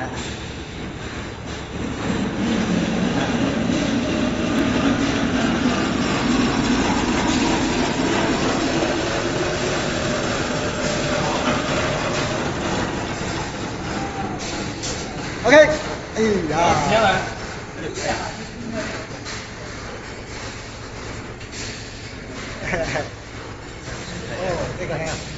OK，哎呀， 接下来。 哦，这个很好。